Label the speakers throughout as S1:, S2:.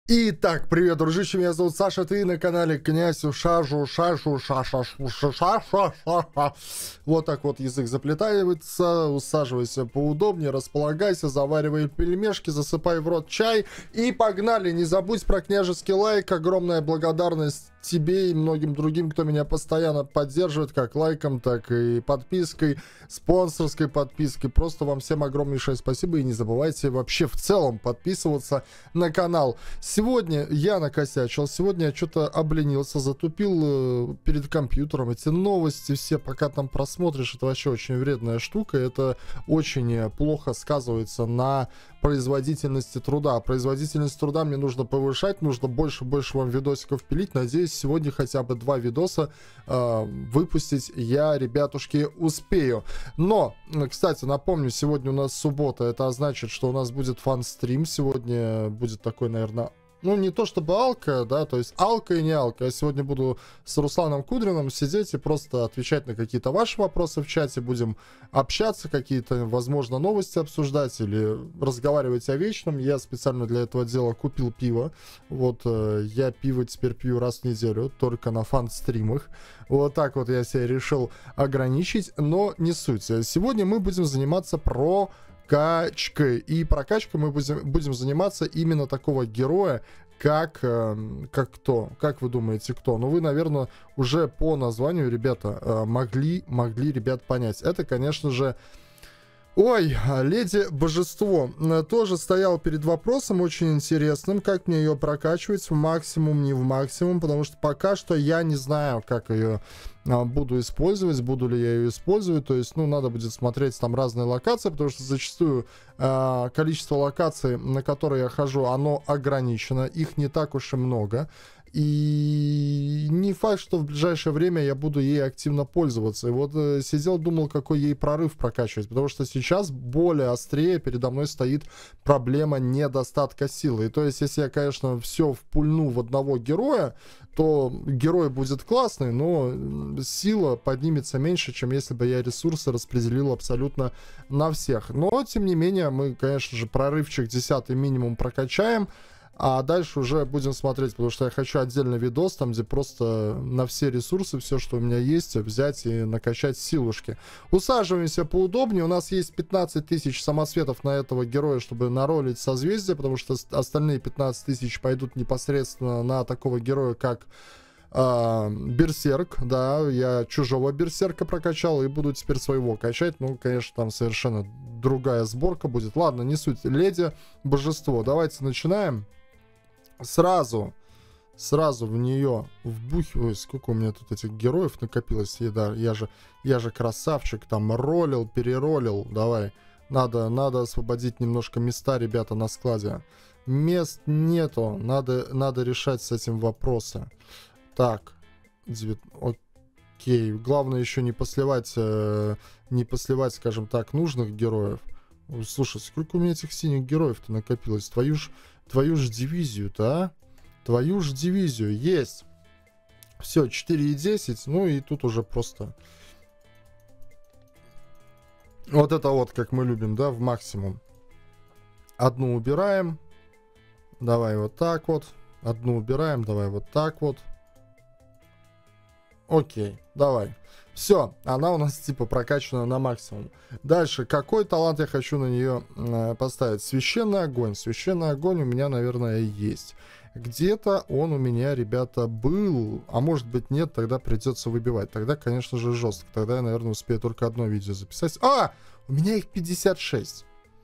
S1: Итак, привет, дружище, меня зовут Саша, ты на канале Князь Шажу, Вот так вот язык заплетается, усаживайся поудобнее, располагайся, заваривай пельмешки, засыпай в рот чай и погнали. Не забудь про княжеский лайк, огромная благодарность тебе и многим другим, кто меня постоянно поддерживает, как лайком, так и подпиской, спонсорской подпиской. Просто вам всем огромнейшее спасибо и не забывайте вообще в целом подписываться на канал. Сегодня я накосячил, сегодня я что-то обленился, затупил перед компьютером. Эти новости все, пока там просмотришь, это вообще очень вредная штука, это очень плохо сказывается на производительности труда. Производительность труда мне нужно повышать, нужно больше вам видосиков пилить. Надеюсь, сегодня хотя бы 2 видоса выпустить я, ребятушки, успею. Но, кстати, напомню, сегодня у нас суббота, это значит, что у нас будет фан-стрим. Сегодня будет такой, наверное, ну, не то чтобы алка, да, то есть алка и не алка. Я сегодня буду с Русланом Кудриным сидеть и просто отвечать на какие-то ваши вопросы в чате. Будем общаться, какие-то, возможно, новости обсуждать или разговаривать о вечном. Я специально для этого дела купил пиво. Вот, я пиво теперь пью раз в неделю, только на фан-стримах. Вот так вот я себя решил ограничить, но не суть. Сегодня мы будем заниматься прокачкой. И прокачкой мы будем заниматься именно такого героя, как кто? Как вы думаете, кто? Ну, вы, наверное, уже по названию, ребята, могли, ребят, понять. Это, конечно же, ой, Леди Божество. Тоже стоял перед вопросом очень интересным, как мне ее прокачивать в максимум, не в максимум, потому что пока что я не знаю, как ее буду использовать, буду ли я ее использовать. То есть, ну, надо будет смотреть там разные локации, потому что зачастую количество локаций, на которые я хожу, оно ограничено, их не так уж и много. И не факт, что в ближайшее время я буду ей активно пользоваться. И вот сидел, думал, какой ей прорыв прокачивать. Потому что сейчас более острее передо мной стоит проблема недостатка силы. И то есть, если я, конечно, все впульну в одного героя, то герой будет классный, но сила поднимется меньше, чем если бы я ресурсы распределил абсолютно на всех. Но, тем не менее, мы, конечно же, прорывчик 10 минимум прокачаем. А дальше уже будем смотреть, потому что я хочу отдельный видос, там, где просто на все ресурсы, все, что у меня есть, взять и накачать силушки. Усаживаемся поудобнее. У нас есть 15 тысяч самоцветов на этого героя, чтобы наролить созвездие, потому что остальные 15 тысяч пойдут непосредственно на такого героя, как Берсерк. Да, я чужого Берсерка прокачал и буду теперь своего качать. Ну, конечно, там совершенно другая сборка будет. Ладно, не суть. Леди Божество. Давайте начинаем. Сразу в нее вбухиваю. Сколько у меня тут этих героев накопилось. И да, я же красавчик. Там ролил, переролил. Давай. Надо освободить немножко места, ребята, на складе. Мест нету. Надо решать с этим вопросы. Так. Окей. Главное еще не посливать, скажем так, нужных героев. Слушай, сколько у меня этих синих героев-то накопилось? Твою ж дивизию-то, а? Твою ж дивизию. Есть. Все, 4,10. Ну и тут уже просто... Вот это вот, как мы любим, да, в максимум. Одну убираем. Давай вот так вот. Одну убираем. Давай вот так вот. Окей, давай. Все, она у нас типа прокачана на максимум. Дальше, какой талант я хочу на нее поставить? Священный огонь. Священный огонь у меня, наверное, есть. Где-то он у меня, ребята, был. А может быть нет, тогда придется выбивать. Тогда, конечно же, жестко. Тогда я, наверное, успею только одно видео записать. У меня их 56.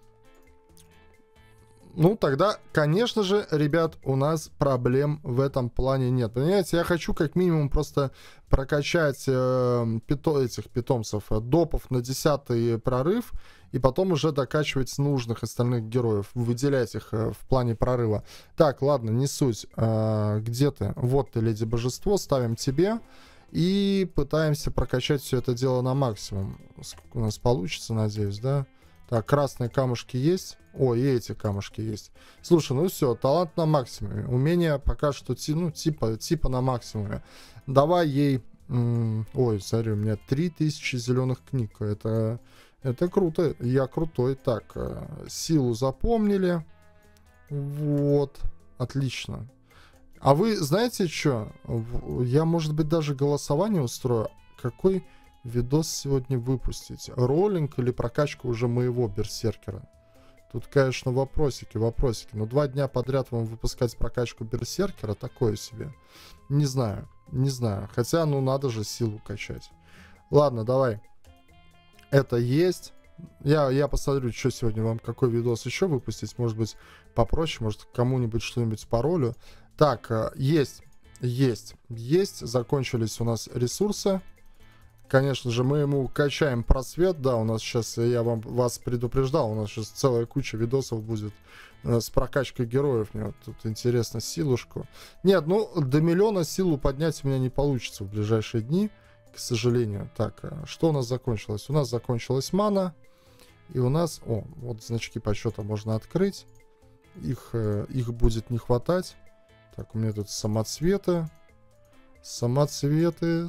S1: Ну, тогда, конечно же, ребят, у нас проблем в этом плане нет. Понимаете, я хочу как минимум просто прокачать этих питомцев, допов на 10-й прорыв, и потом уже докачивать нужных остальных героев, выделять их в плане прорыва. Так, ладно, не суть. Где ты? Вот ты, Леди Божество, ставим тебе. И пытаемся прокачать все это дело на максимум. Сколько у нас получится, надеюсь, да? Так, красные камушки есть. О, и эти камушки есть. Слушай, ну все, талант на максимуме. Умение пока что, типа на максимуме. Давай ей... Ой, смотри, у меня 3000 зеленых книг. Это круто. Я крутой. Так, силу запомнили. Вот. Отлично. А вы знаете что? Я, может быть, даже голосование устрою. Какой видос сегодня выпустить? Роллинг или прокачка уже моего берсеркера? Тут, конечно, вопросики. Но 2 дня подряд вам выпускать прокачку берсеркера, такое себе. Не знаю. Хотя, ну, надо же силу качать. Ладно, давай. Это есть. Я посмотрю, что сегодня вам, какой видос еще выпустить. Может быть, попроще, может, кому-нибудь что-нибудь по ролю. Так, есть. Закончились у нас ресурсы. Конечно же, мы ему качаем просвет. Да, у нас сейчас, я вас предупреждал, у нас сейчас целая куча видосов будет с прокачкой героев. Мне вот тут интересно силушку. Нет, ну, до 1 миллиона силу поднять у меня не получится в ближайшие дни, к сожалению. Так, что у нас закончилось? У нас закончилась мана. И у нас, вот значки почета можно открыть. Их будет не хватать. Так, у меня тут самоцветы. Самоцветы.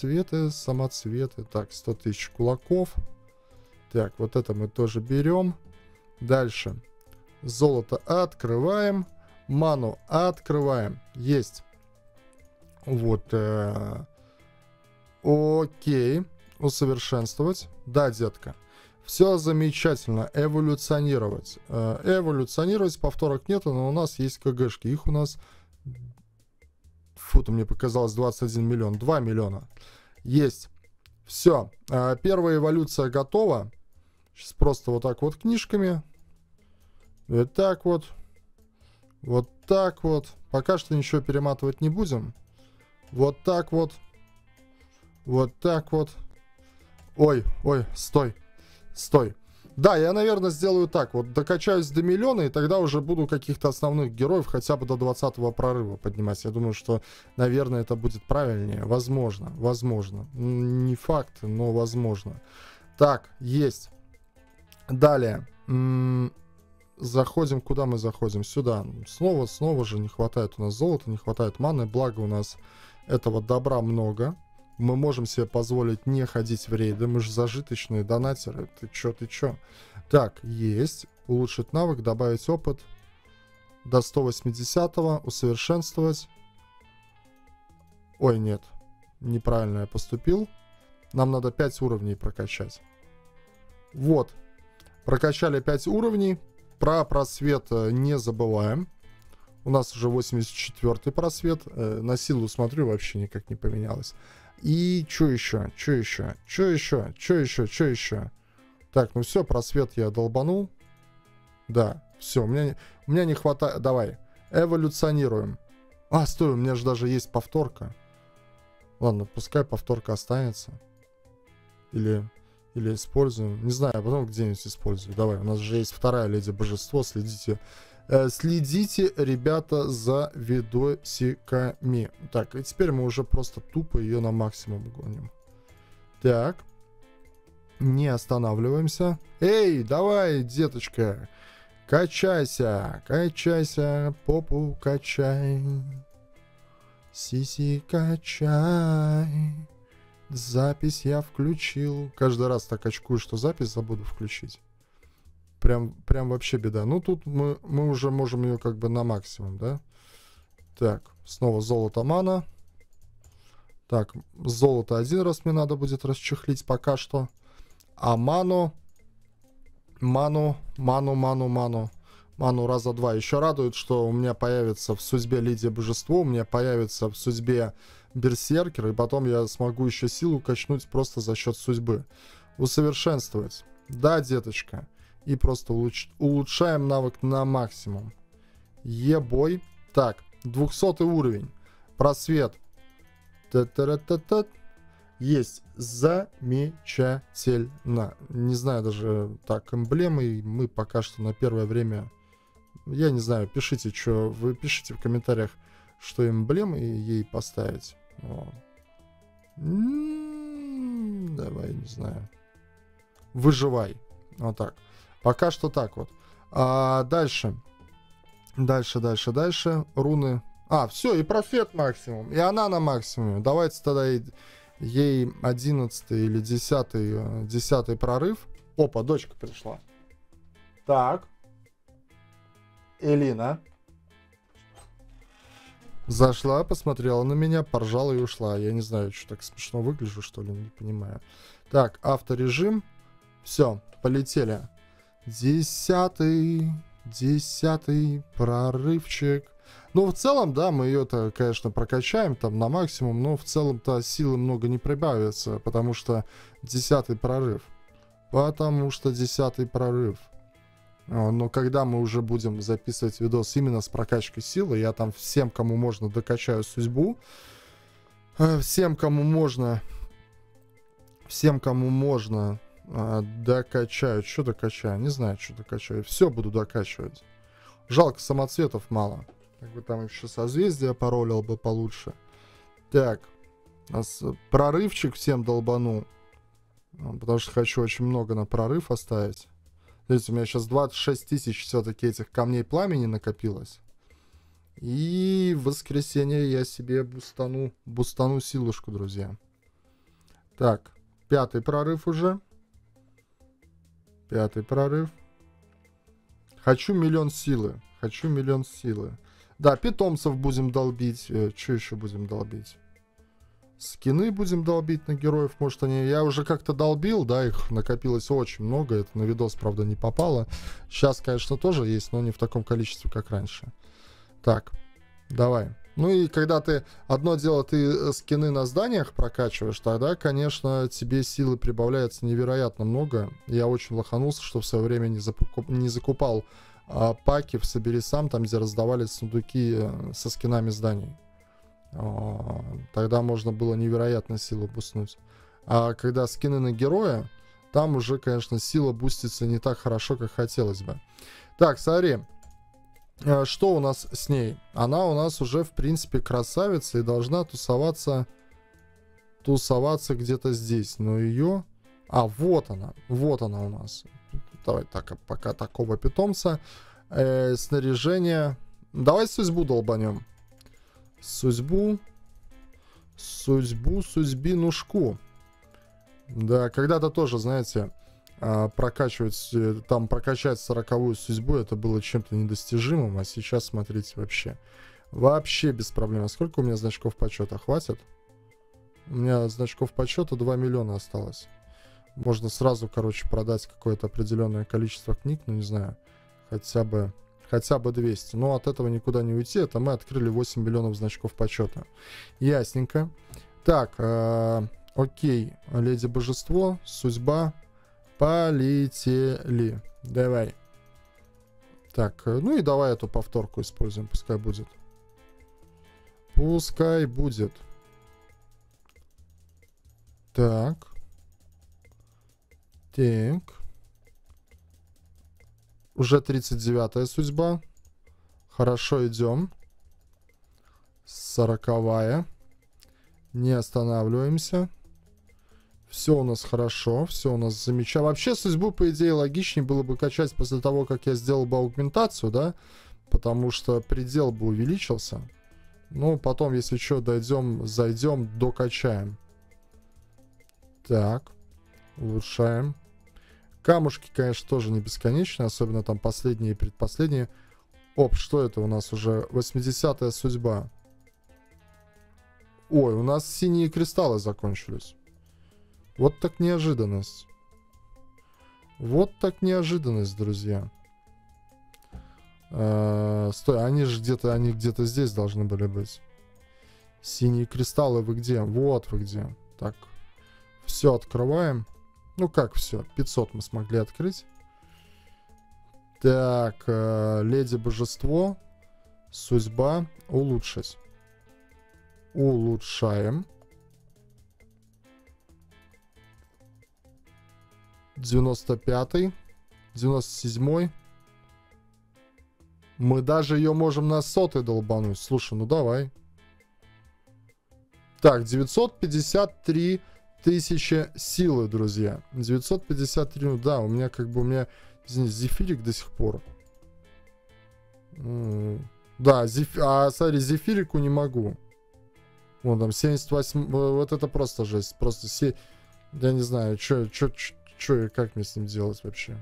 S1: Так, 100 тысяч кулаков. Так, вот это мы тоже берем. Дальше. Золото открываем. Ману открываем. Есть. Вот. Окей. Усовершенствовать. Да, детка. Все замечательно. Эволюционировать. Эволюционировать повторок нету, но у нас есть КГшки. Их у нас... Фу-то мне показалось 21 миллион. 2 миллиона. Есть. Все. Первая эволюция готова. Сейчас просто вот так вот книжками. Вот так вот. Вот так вот. Пока что ничего перематывать не будем. Вот так вот. Вот так вот. Ой, стой. Да, я, наверное, сделаю так. Вот докачаюсь до 1 миллиона, и тогда уже буду каких-то основных героев хотя бы до 20-го прорыва поднимать. Я думаю, что, наверное, это будет правильнее. Возможно. Не факт, но возможно. Так, есть. Далее. Заходим. Куда мы заходим? Сюда. Снова же не хватает у нас золота, не хватает маны. Благо у нас этого добра много. Мы можем себе позволить не ходить в рейды. Мы же зажиточные донатеры. Ты чё? Так, есть. Улучшить навык, добавить опыт. До 180-го. Усовершенствовать. Ой, нет. Неправильно я поступил. Нам надо 5 уровней прокачать. Вот. Прокачали 5 уровней. Про просвет не забываем. У нас уже 84-й просвет. На силу смотрю, вообще никак не поменялось. И что еще? Так, ну все, просвет я долбанул. Да, все, у меня не хватает. Давай, эволюционируем. Стой, у меня же даже есть повторка. Ладно, пускай повторка останется. Или используем. Не знаю, а потом где-нибудь использую. Давай, у нас же есть вторая леди божество. Следите, ребята, за видосиками. Так, и теперь мы уже просто тупо ее на максимум гоним. Так. Не останавливаемся. Эй, давай, деточка. Качайся, попу качай. Сиси качай. Запись я включил. Каждый раз так очкую, что запись забуду включить. Прям вообще беда. Ну, тут мы уже можем ее как бы на максимум, да? Так, снова золото, мана. Так, золото один раз мне надо будет расчехлить пока что. А ману раза 2. Еще радует, что у меня появится в судьбе Лидия Божество, у меня появится в судьбе Берсеркер, и потом я смогу еще силу качнуть просто за счет судьбы. Усовершенствовать. Да, деточка. И просто улучшаем навык на максимум. Ебой. Так, 200 уровень. Просвет. Есть. Замечательно. Не знаю даже... Так, эмблемы мы пока что на первое время... Я не знаю, пишите, что... Вы пишите в комментариях, что эмблемы ей поставить. Давай, не знаю. Выживай. Вот так. Пока что так вот. Дальше. Руны. Все, и просвет максимум. И она на максимуме. Давайте тогда ей 11 или 10 прорыв. Опа, дочка пришла. Так. Элина. Зашла, посмотрела на меня, поржала и ушла. Я не знаю, что так смешно выгляжу, что ли, не понимаю. Так, авторежим. Все, полетели. 10-й прорывчик. Ну, в целом, да, мы ее-то, конечно, прокачаем там на максимум, но в целом-то силы много не прибавится, потому что 10-й прорыв. Потому что 10-й прорыв. Но когда мы уже будем записывать видос именно с прокачкой силы, я там всем, кому можно, докачаю судьбу. Всем, кому можно, докачаю. Что докачаю? Не знаю, что докачаю. Все буду докачивать. Жалко, самоцветов мало. Как бы там еще созвездие паролил бы получше. Так. Прорывчик всем долбану. Потому что хочу очень много на прорыв оставить. Видите, у меня сейчас 26 тысяч все-таки этих камней пламени накопилось. И в воскресенье я себе бустану силушку, друзья. Так, 5-й прорыв уже. 5-й прорыв. Хочу миллион силы. Да, питомцев будем долбить. Что еще будем долбить? Скины будем долбить на героев. Может, я уже как-то долбил, да, их накопилось очень много. Это на видос, правда, не попало. Сейчас, конечно, тоже есть, но не в таком количестве, как раньше. Так, давай. Ну и когда ты... Одно дело, ты скины на зданиях прокачиваешь, тогда, конечно, тебе силы прибавляется невероятно много. Я очень лоханулся, что в свое время не закупал паки в «Собери сам», там, где раздавались сундуки со скинами зданий. Тогда можно было невероятно силу буснуть. А когда скины на героя, там уже, конечно, сила бустится не так хорошо, как хотелось бы. Так, смотри. Что у нас с ней? Она у нас уже, в принципе, красавица и должна тусоваться где-то здесь. Но ее... вот она у нас. Давай так, пока такого питомца. Снаряжение. Давай судьбу долбанем. Судьбинушку. Да, когда-то тоже, знаете, прокачать 40-ю судьбу, это было чем-то недостижимым, а сейчас, смотрите, вообще без проблем. А сколько у меня значков почета? Хватит? У меня значков почета 2 миллиона осталось. Можно сразу, короче, продать какое-то определенное количество книг, ну, не знаю, хотя бы 200. Но от этого никуда не уйти. Это мы открыли 8 миллионов значков почета. Ясненько. Так, окей. Леди Божество, судьба. Полетели. Давай. Так, ну и давай эту повторку используем. Пускай будет. Так. Уже 39-я судьба. Хорошо, идем. 40-я. Не останавливаемся. Все у нас хорошо, все у нас замечательно. Вообще, судьбу, по идее, логичнее было бы качать после того, как я сделал бы аугментацию, да? Потому что предел бы увеличился. Ну, потом, если что, зайдем, докачаем. Так. Улучшаем. Камушки, конечно, тоже не бесконечные, особенно там последние и предпоследние. Оп, что это у нас уже? 80-я судьба. Ой, у нас синие кристаллы закончились. Вот так неожиданность. Друзья. Стой, они где-то здесь должны были быть. Синие кристаллы, вы где? Вот вы где. Так, все открываем. Ну как все? 500 мы смогли открыть. Так, леди Божество. Судьба. Улучшить. Улучшаем. 95-й. 97-й. Мы даже ее можем на 100-й долбануть. Слушай, ну давай. Так, 953 тысячи силы, друзья. 953, ну да, у меня извините, зефирик до сих пор. Да, смотри, зефирику не могу. Вон там 78, вот это просто жесть. Просто я не знаю, как мне с ним делать вообще?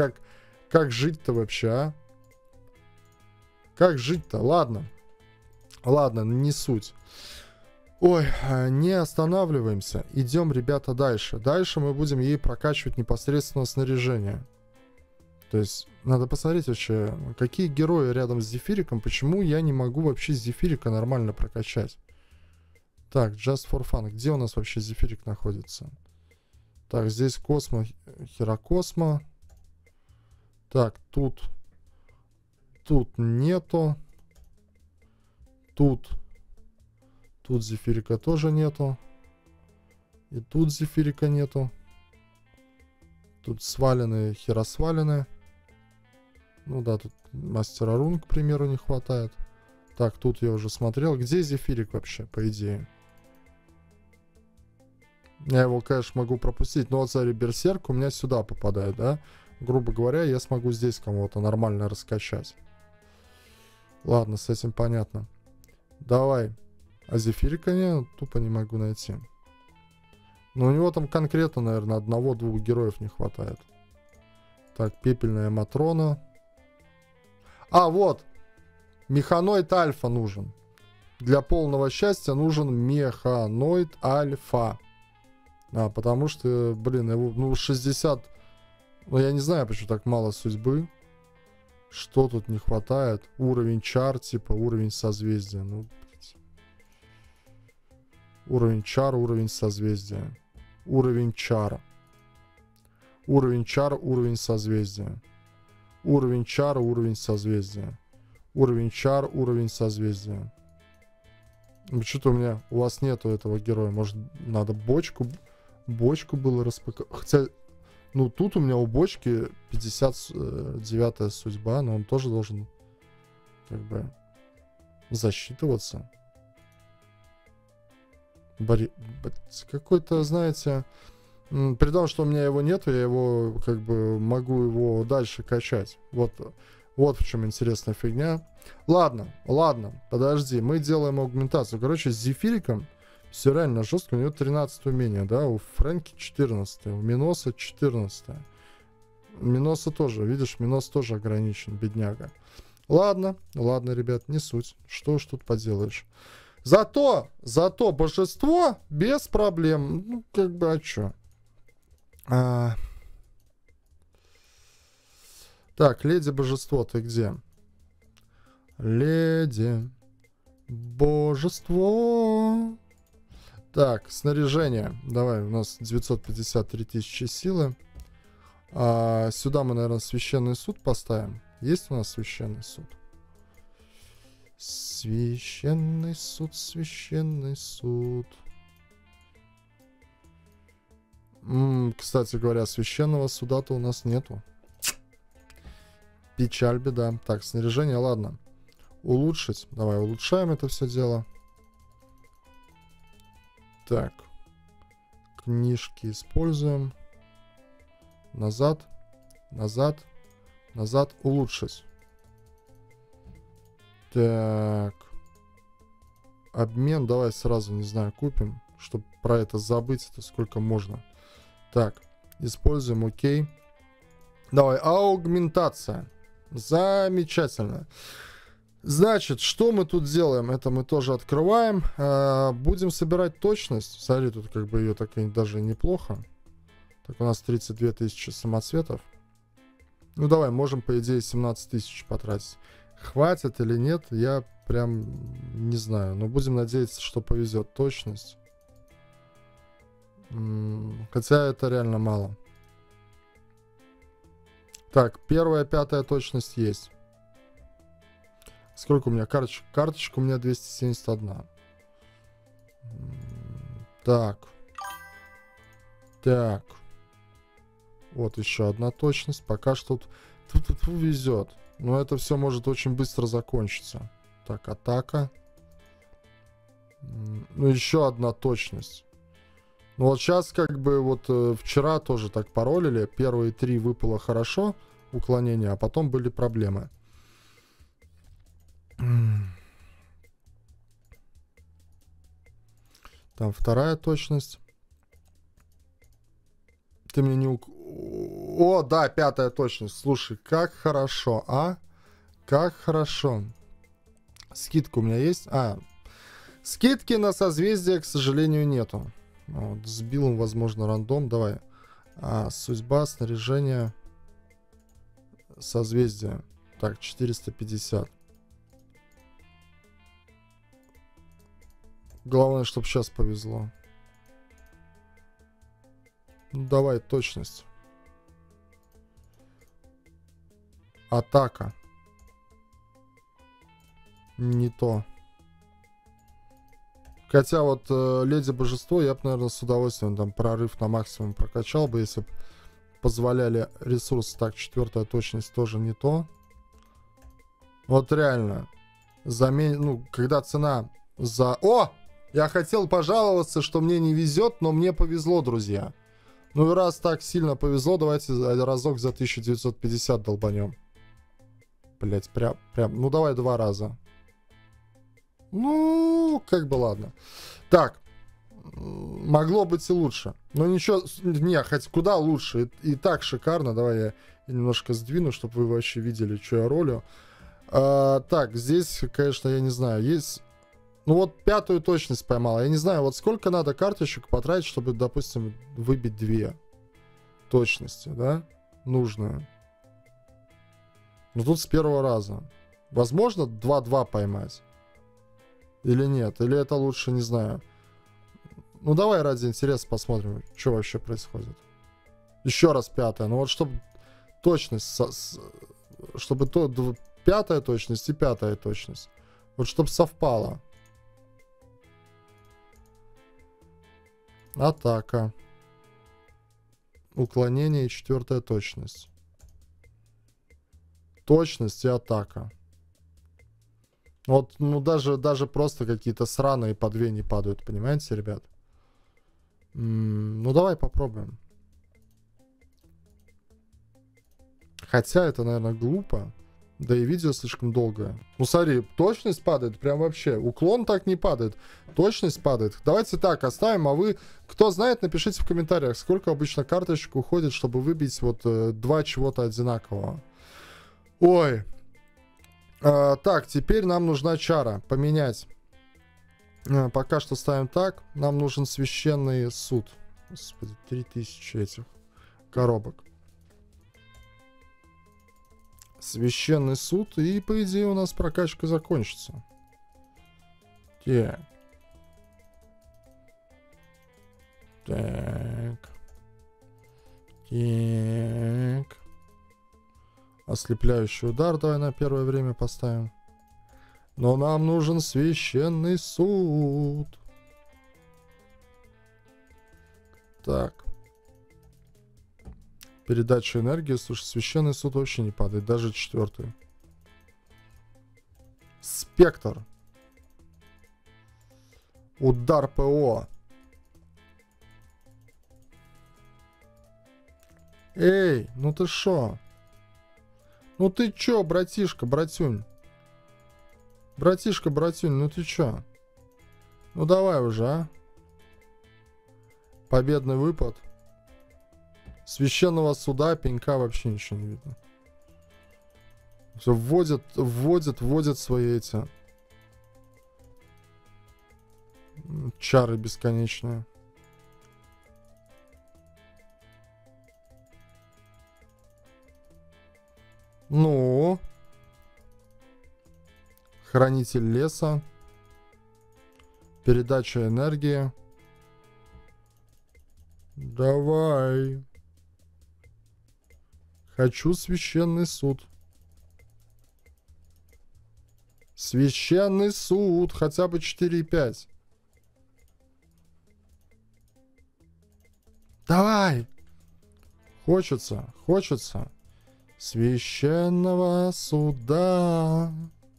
S1: Как жить-то вообще, а? Как жить-то? Ладно. Ладно, не суть. Ой, не останавливаемся. Идем, ребята, дальше. Дальше мы будем ей прокачивать непосредственно снаряжение. То есть, надо посмотреть вообще, какие герои рядом с Зефириком, почему я не могу вообще Зефирика нормально прокачать. Так, Just for Fun. Где у нас вообще Зефирик находится? Так, здесь Космо, Херокосмо. Так, тут нету. Тут Зефирика тоже нету. И тут Зефирика нету. Тут сваленные, херосваленные. Ну да, тут Мастера Рун, к примеру, не хватает. Так, тут я уже смотрел. Где Зефирик вообще, по идее? Я его, конечно, могу пропустить. Но вот, смотри, Берсерк у меня сюда попадает, да? Грубо говоря, я смогу здесь кого-то нормально раскачать. Ладно, с этим понятно. Давай. А Зефирика я тупо не могу найти. Но у него там конкретно, наверное, одного-двух героев не хватает. Так, Пепельная Матрона. А, вот. Механоид Альфа нужен. Для полного счастья нужен Механоид Альфа. Потому что, блин, его, ну, 60... Ну, я не знаю, почему так мало судьбы. Что тут не хватает? Уровень чар, типа, уровень созвездия. Ну, блядь. Уровень чар, уровень созвездия. Уровень чара. Уровень чар, уровень созвездия. Уровень чар, уровень созвездия. Уровень чар, уровень созвездия. Ну, что-то у вас нету этого героя. Может, надо бочку было распаковать. Хотя, ну, тут у меня у бочки 59-я судьба, но он тоже должен, как бы, засчитываться. Какой-то, знаете, при том, что у меня его нету, я его, как бы, могу его дальше качать. Вот в чем интересная фигня. Ладно, подожди, мы делаем аугментацию. Короче, с Зефириком все реально жестко. У него 13 умение, да, у Фрэнки 14, у Миноса 14. Миноса тоже, видишь, Минос тоже ограничен, бедняга. Ладно, ребят, не суть. Что уж тут поделаешь. Зато божество без проблем. Ну, как бы, а чё? Так, леди божество, ты где? Леди божество. Так, снаряжение. Давай, у нас 953 тысячи силы. Сюда мы, наверное, священный суд поставим. Есть у нас священный суд? Священный суд, священный суд. Кстати говоря, священного суда-то у нас нету. Печаль, беда. Так, снаряжение, ладно. Улучшить. Давай, улучшаем это все дело. Так. Книжки используем. Назад. Улучшить. Так. Обмен давай сразу, не знаю, купим. Чтобы про это забыть, это сколько можно. Так. Используем, окей. Давай, аугментация. Замечательно. Значит, что мы тут делаем? Это мы тоже открываем. Будем собирать точность. Смотри, тут как бы ее так и даже неплохо. Так, у нас 32 тысячи самоцветов. Ну, давай, можем, по идее, 17 тысяч потратить. Хватит или нет, я прям не знаю. Но будем надеяться, что повезет точность. Хотя это реально мало. Так, первая, пятая точность есть. Сколько у меня карточек? Карточка у меня 271. Так. Вот еще одна точность. Пока что тут везет. Но это все может очень быстро закончиться. Так, атака. Ну, еще одна точность. Ну, вот сейчас как бы вот вчера тоже так паролили. Первые 3 выпало хорошо, уклонение, а потом были проблемы. Там вторая точность. Ты мне не... О, да, 5-я точность. Слушай, как хорошо, а? Как хорошо. Скидка у меня есть. Скидки на созвездие, к сожалению, нету. Вот, с билом, возможно, рандом. Давай. Судьба, снаряжение, созвездие. Так, 450. Главное, чтобы сейчас повезло. Ну, давай, точность. Атака. Не то. Хотя вот Леди Божество я бы, наверное, с удовольствием там прорыв на максимум прокачал бы, если бы позволяли ресурсы. Так, 4-я точность тоже не то. Вот реально. Ну, когда цена за... О! Я хотел пожаловаться, что мне не везет, но мне повезло, друзья. Ну и раз так сильно повезло, давайте разок за 1950 долбанем. Блять, прям, ну давай 2 раза. Ну, как бы ладно. Так, могло быть и лучше. Но ничего, не, хоть куда лучше. И так шикарно. Давай я немножко сдвину, чтобы вы вообще видели, что я ролю. Так, здесь, конечно, я не знаю, есть... Ну вот 5-ю точность поймал. Я не знаю, вот сколько надо карточек потратить, чтобы, допустим, выбить 2 точности, да? Нужную. Ну тут с первого раза. Возможно 2-2 поймать? Или нет? Или это лучше, не знаю. Ну давай ради интереса посмотрим, что вообще происходит. Еще раз 5-я. Ну вот чтобы точность... Чтобы 5-я точность и 5-я точность. Вот чтобы совпало. Атака. Уклонение и 4-я точность. Точность и атака. Вот, ну даже просто какие-то сраные по 2 не падают, понимаете, ребят? Ну давай попробуем. Хотя это, наверное, глупо. Да и видео слишком долгое. Ну смотри, точность падает прям вообще. Уклон так не падает. Точность падает. Давайте так оставим, а вы, кто знает, напишите в комментариях, сколько обычно карточек уходит, чтобы выбить вот 2 чего-то одинакового. Ой. Так, теперь нам нужна чара. Поменять. Пока что ставим так. Нам нужен священный суд. Господи, 3000 этих коробок. Священный суд, и по идее у нас прокачка закончится. Так. Так. Так. Ослепляющий удар давай на первое время поставим. Но нам нужен священный суд. Так. Передача энергии. Слушай, священный суд вообще не падает. Даже 4-й. Спектр. Удар ПО. Эй, ну ты шо? Ну ты чё, братишка, братюнь? Братишка, братюнь, ну ты чё? Ну давай уже, а? Победный выпад. Священного суда, пенька вообще ничего не видно. Все вводят свои эти чары бесконечные. Ну, хранитель леса, передача энергии. Давай. Хочу священный суд. Священный суд. Хотя бы 4,5. Давай. Хочется. Хочется. Священного суда.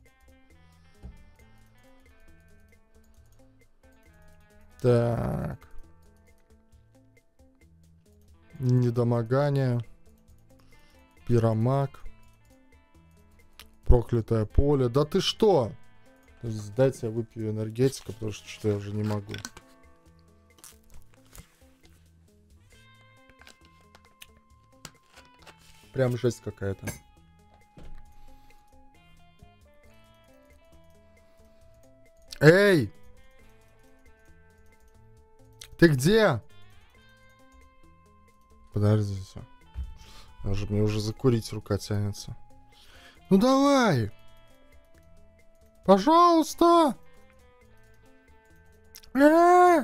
S1: Так. Недомогание. Пиромаг. Проклятое поле. Да ты что? Дайте я выпью энергетика, потому что я уже не могу. Прям жесть какая-то. Эй! Ты где? Подождите. Мне уже закурить рука тянется. Ну давай! Пожалуйста! Ага!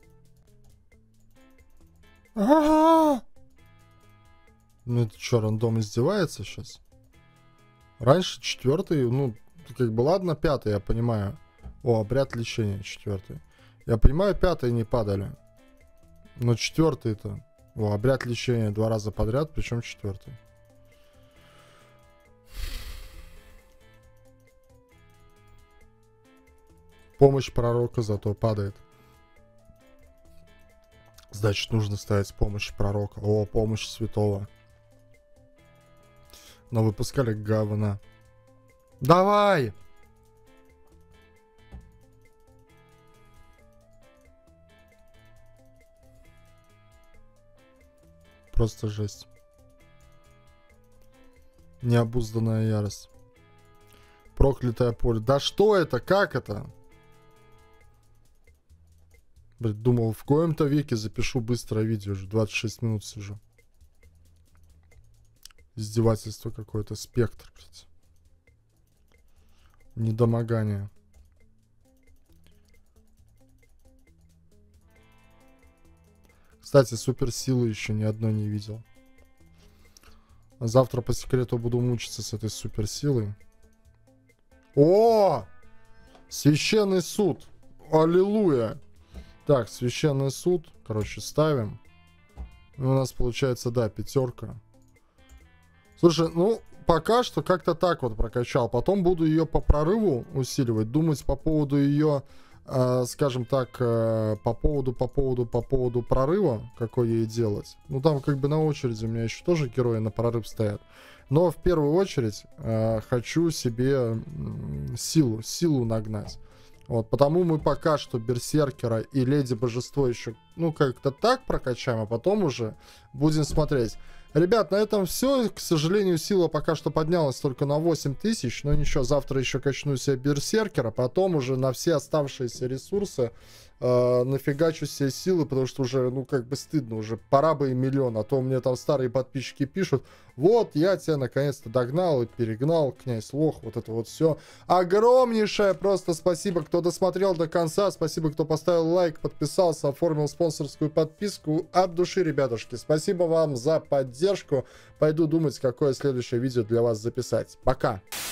S1: Ну это что, рандом издевается сейчас? Раньше 4-й, ну, как бы ладно, 5-й, я понимаю. О, обряд лечения 4-й. Я понимаю, 5-й не падали. Но 4-й-то. О, обряд лечения 2 раза подряд, причем 4-й. Помощь пророка зато падает. Значит, нужно ставить помощь пророка. О, помощь святого. Но выпускали говна. Давай! Просто жесть. Необузданная ярость. Проклятое поле. Да что это? Как это? Блин, думал, в коем-то веке запишу быстрое видео. Уже 26 минут сижу. Издевательство какое-то. Спектр, блядь. Недомогание. Кстати, суперсилы еще ни одной не видел. А завтра по секрету буду мучиться с этой суперсилой. О! Священный суд. Аллилуйя. Так, священный суд. Короче, ставим. И у нас получается, да, 5. Слушай, ну, пока что как-то так вот прокачал. Потом буду ее по прорыву усиливать. Думать по поводу ее, скажем так, по поводу прорыва, какой ей делать. Ну, там как бы на очереди у меня еще тоже герои на прорыв стоят. Но в первую очередь хочу себе силу нагнать. Вот, потому мы пока что Берсеркера и Леди Божество еще, ну, как-то так прокачаем, а потом уже будем смотреть. Ребят, на этом все. К сожалению, сила пока что поднялась только на 8000, но ничего, завтра еще качну себе Берсеркера, потом уже на все оставшиеся ресурсы нафигачу себе силы, потому что уже, ну, как бы стыдно, уже пора бы и 1 миллион, а то мне там старые подписчики пишут: вот, я тебя наконец-то догнал и перегнал, князь лох, вот это вот все. Огромнейшее просто спасибо, кто досмотрел до конца, спасибо, кто поставил лайк, подписался, оформил спонсорскую подписку. От души, ребятушки, спасибо вам за поддержку. Пойду думать, какое следующее видео для вас записать. Пока!